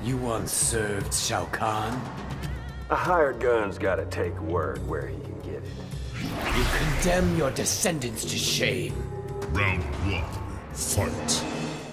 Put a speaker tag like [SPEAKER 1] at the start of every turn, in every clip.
[SPEAKER 1] You once served Shao Kahn?
[SPEAKER 2] A hired gun's gotta take word where he can get it.
[SPEAKER 1] You condemn your descendants to shame.
[SPEAKER 3] Round one, fight.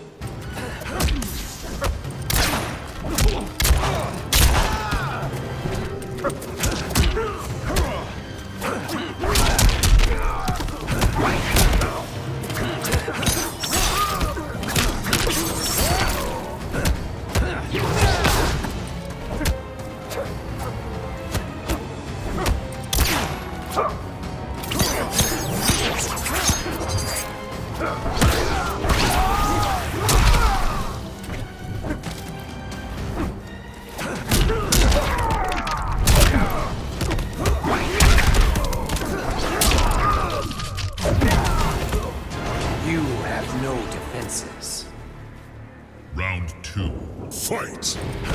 [SPEAKER 1] You have no defenses.
[SPEAKER 3] Round two, fight!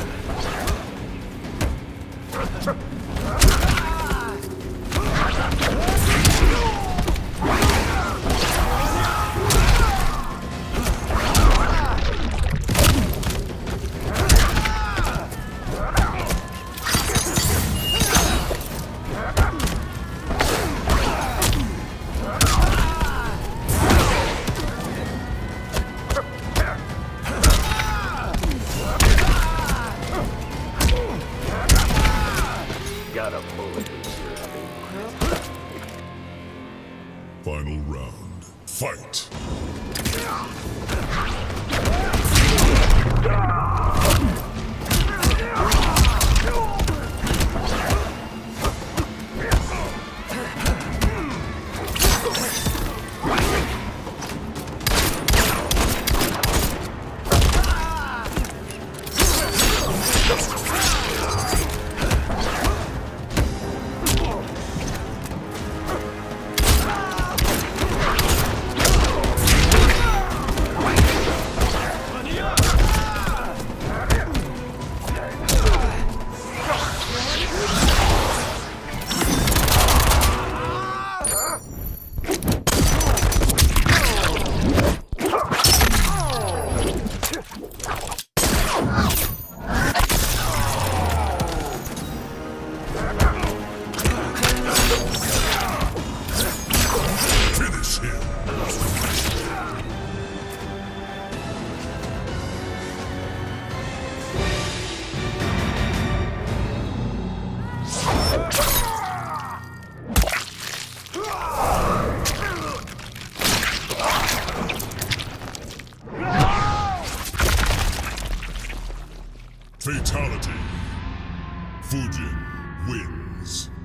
[SPEAKER 2] Got a bullet in your
[SPEAKER 3] Final round, fight! Finish him! Fatality. Fujin wins.